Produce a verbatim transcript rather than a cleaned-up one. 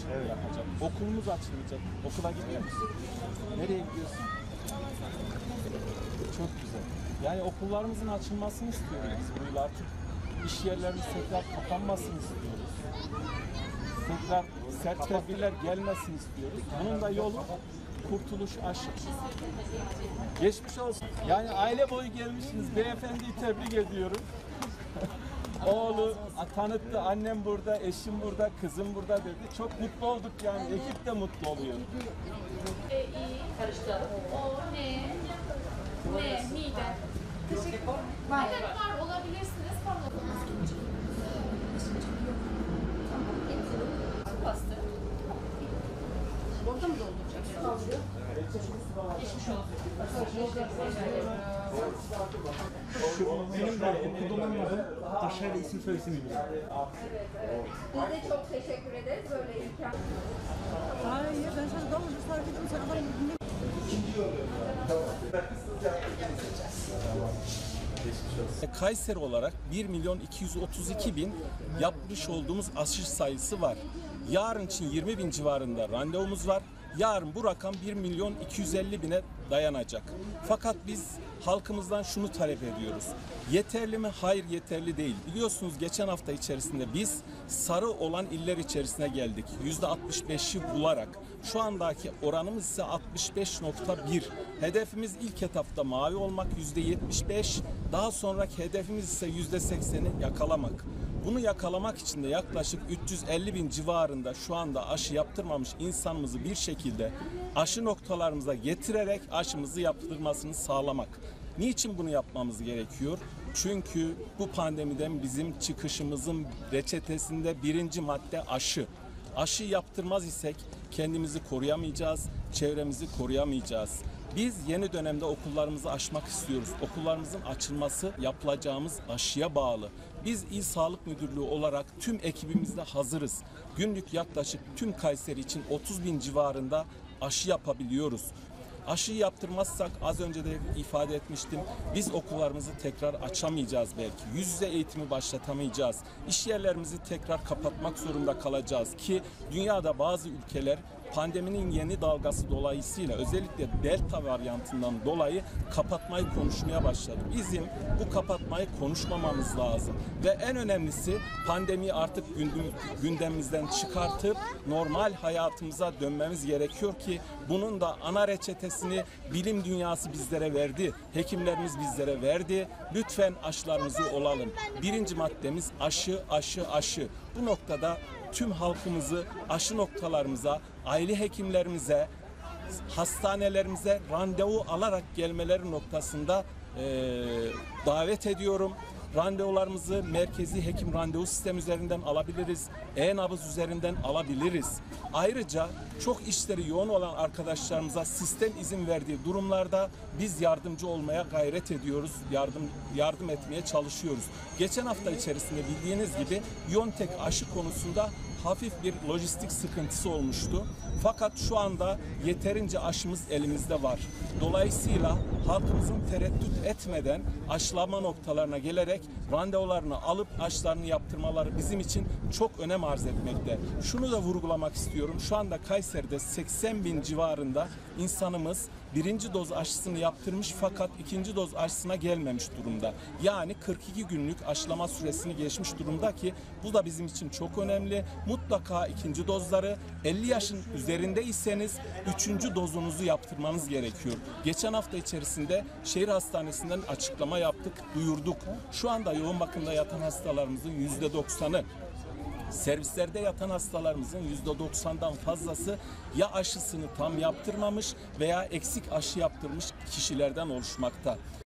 aşımı Evet. yapacak. Okulumuz açılacak. Okula gidiyor musun? Nereye gidiyorsun? Çok güzel. Yani okullarımızın açılmasını istiyoruz biz bu yıl artık. İş yerlerimiz tekrar kapanmasını istiyoruz. Tekrar sert tedbirler gelmesini istiyoruz. Bunun da yolu kurtuluş aşı. Geçmiş olsun. Yani aile boyu gelmişsiniz. Beyefendiyi tebrik ediyorum. Oğlu tanıttı, annem burada, eşim burada, kızım burada dedi. Çok mutlu olduk yani, ekip de mutlu oluyor. E, iyi. Karıştıralım. O, ne, ne, mide. Teşekkür ederim. Evet var, olabilirsiniz. Pardon. Bastı. Orada mı dolduracak? Geçmiş olsun. Benim de okulda olamadım. Aşağıda isim soyisim miyim? Biz de çok teşekkür ederiz böyle imkan. Hayır, ben sana daha önce fark ettim. Sen adamı dinle. Kayseri olarak bir milyon iki yüz otuz iki bin yapmış olduğumuz aşı sayısı var. Yarın için yirmi bin civarında randevumuz var. Yarın bu rakam bir milyon iki yüz elli bine dayanacak. Fakat biz halkımızdan şunu talep ediyoruz. Yeterli mi? Hayır, yeterli değil. Biliyorsunuz geçen hafta içerisinde biz sarı olan iller içerisine geldik. yüzde altmış beşi bularak. Şu andaki oranımız ise altmış beş nokta bir. Hedefimiz ilk etapta mavi olmak yüzde yetmiş beş. Daha sonraki hedefimiz ise yüzde sekseni yakalamak. Bunu yakalamak için de yaklaşık üç yüz elli bin civarında şu anda aşı yaptırmamış insanımızı bir şekilde aşı noktalarımıza getirerek aşımızı yaptırmasını sağlamak. Niçin bunu yapmamız gerekiyor? Çünkü bu pandemiden bizim çıkışımızın reçetesinde birinci madde aşı. Aşı yaptırmaz isek kendimizi koruyamayacağız, çevremizi koruyamayacağız. Biz yeni dönemde okullarımızı açmak istiyoruz. Okullarımızın açılması yapılacağımız aşıya bağlı. Biz İl Sağlık Müdürlüğü olarak tüm ekibimizle hazırız. Günlük yaklaşık tüm Kayseri için otuz bin civarında aşı yapabiliyoruz. Aşıyı yaptırmazsak az önce de ifade etmiştim. Biz okullarımızı tekrar açamayacağız belki. Yüz yüze eğitimi başlatamayacağız. İş yerlerimizi tekrar kapatmak zorunda kalacağız ki dünyada bazı ülkeler pandeminin yeni dalgası dolayısıyla özellikle delta varyantından dolayı kapatmayı konuşmaya başladı. Bizim bu kapatmayı konuşmamamız lazım. Ve en önemlisi pandemiyi artık gündemimizden çıkartıp normal hayatımıza dönmemiz gerekiyor ki bunun da ana reçetesini bilim dünyası bizlere verdi. Hekimlerimiz bizlere verdi. Lütfen aşılarımızı olalım. Birinci maddemiz aşı, aşı, aşı. Bu noktada tüm halkımızı aşı noktalarımıza, aile hekimlerimize, hastanelerimize randevu alarak gelmeleri noktasında e, davet ediyorum. Randevularımızı merkezi hekim randevu sistemi üzerinden alabiliriz. E-nabız üzerinden alabiliriz. Ayrıca çok işleri yoğun olan arkadaşlarımıza sistem izin verdiği durumlarda biz yardımcı olmaya gayret ediyoruz. Yardım yardım etmeye çalışıyoruz. Geçen hafta içerisinde bildiğiniz gibi Biontech aşı konusunda hafif bir lojistik sıkıntısı olmuştu. Fakat şu anda yeterince aşımız elimizde var. Dolayısıyla halkımızın tereddüt etmeden aşılama noktalarına gelerek randevularını alıp aşılarını yaptırmaları bizim için çok önem arz etmekte. Şunu da vurgulamak istiyorum. Şu anda Kayseri'de seksen bin civarında insanımız birinci doz aşısını yaptırmış fakat ikinci doz aşısına gelmemiş durumda. Yani kırk iki günlük aşılama süresini geçmiş durumda ki bu da bizim için çok önemli. Mutlaka ikinci dozları elli yaşın üzerindeyseniz üçüncü dozunuzu yaptırmanız gerekiyor. Geçen hafta içerisinde şehir hastanesinden açıklama yaptık, duyurduk. Şu anda yoğun bakımda yatan hastalarımızın yüzde doksanı, servislerde yatan hastalarımızın yüzde doksandan fazlası ya aşısını tam yaptırmamış veya eksik aşı yaptırmış kişilerden oluşmakta.